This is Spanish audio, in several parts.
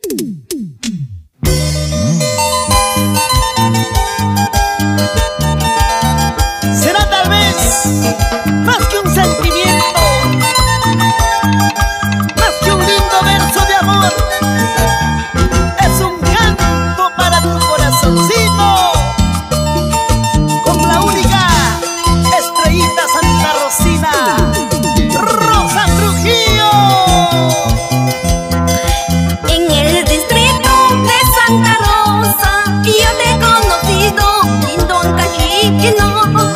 Será tal vez más que un sentimiento, más que un lindo verso de amor. Es un canto para tu corazoncito, con la única estrellita Santa Rosina, Rosa Trujillo. En el distrito de Santa Rosa yo te he conocido, lindo Ancashino.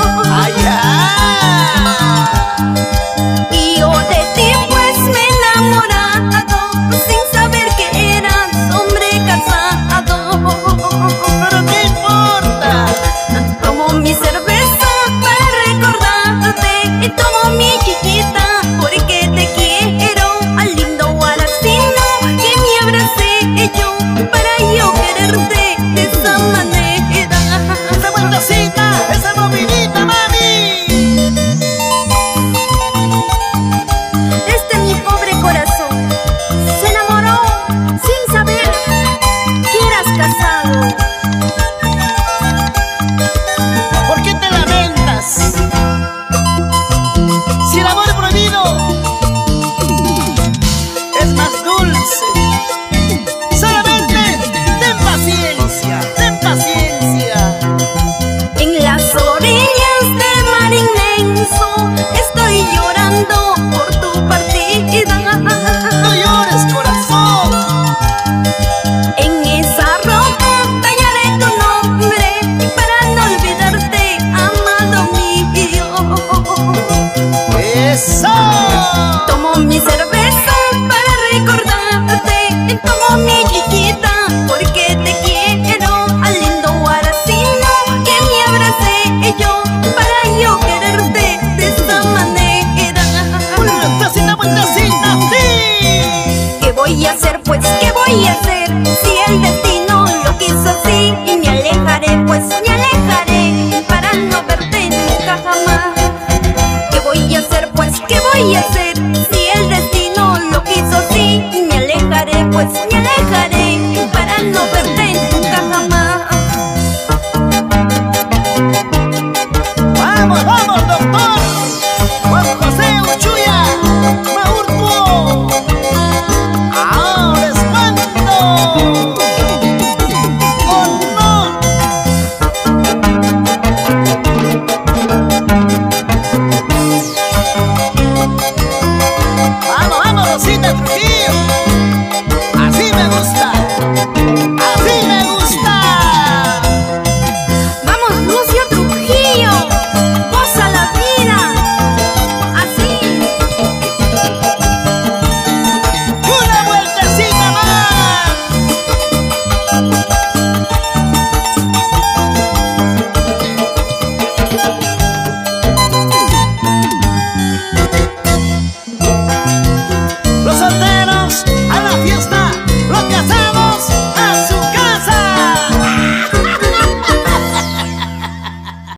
Y yo de ti pues me he enamorado, sin saber que eras hombre casado. ¿Pero qué importa? Tomo mi cerveza para recordarte, y tomo mi chiquita porque te quiero, al lindo guaracino que me abracé yo, para yo quererte de esa manera. Esa vueltacita, esa movidita, mami. Este mi pobre corazón se enamoró sin saber que eras casado. ¿Por qué te lamentas? Si el amor prohibido es más dulce. Solamente ten paciencia, ten paciencia. En las orillas del mar inmenso estoy llorando por tu partida. No llores, corazón. En esa roca tallaré tu nombre para no olvidarte, amado mío. ¡Eso! Tomo mi cerveza para recordarte, tomo mi chiquita porque te quiero, al lindo guaracino que me abracé yo, para yo quererte de esa manera. Vueltacita, vueltacita, sí. ¿Qué voy a hacer pues? ¿Qué voy a hacer? Si el destino lo quiso así, y me alejaré pues, me alejaré para no verte nunca jamás. ¿Qué voy a hacer pues? ¿Qué voy a hacer? Si el destino lo quiso así, y me alejaré pues, me alejaré para no verte